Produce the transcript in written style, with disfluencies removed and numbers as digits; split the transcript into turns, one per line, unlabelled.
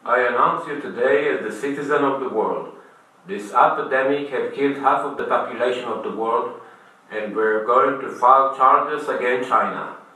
I announce you today as the citizen of the world. This epidemic has killed half of the population of the world, and we're going to file charges against China.